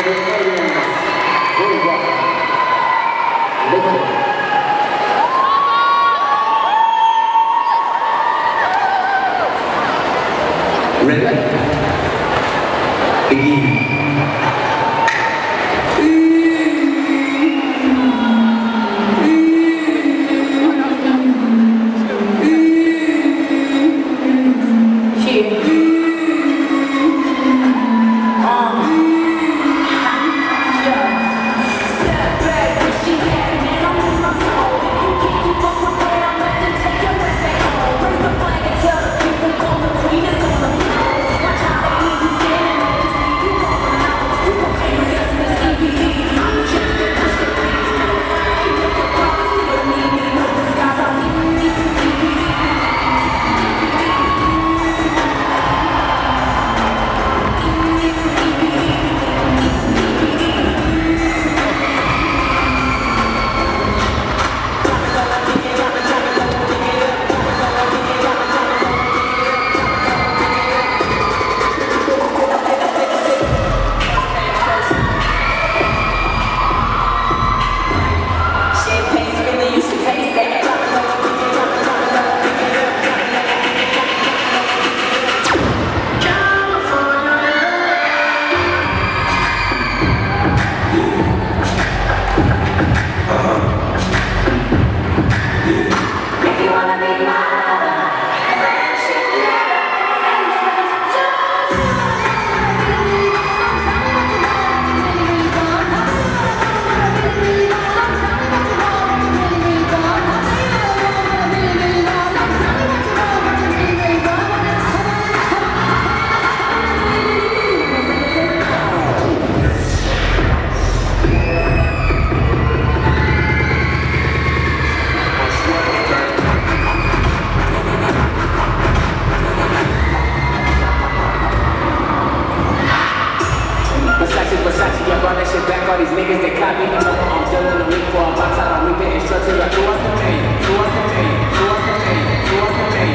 Ready? Begin. All these niggas that copy him, I'm still in the week for a box out. I'm reaping instructions like throughout the main, throughout the main, throughout the main, throughout the main.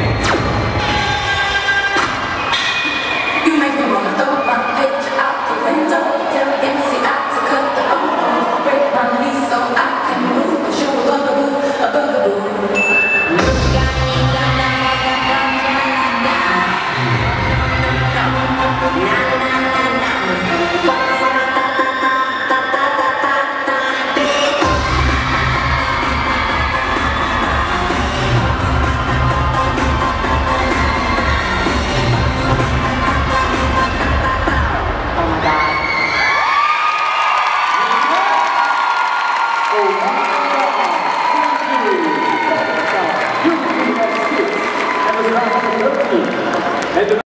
You make me wanna throw my picture out the window. Tell MC I to cut the bone, break my knees so I can move. Cause you a bugaboo, a bugaboo. Oh my God.